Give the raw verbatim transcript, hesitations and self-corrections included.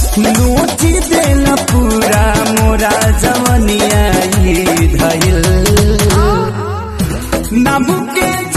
लूटी देल पूरा मोरा जवनिया धैल नाम के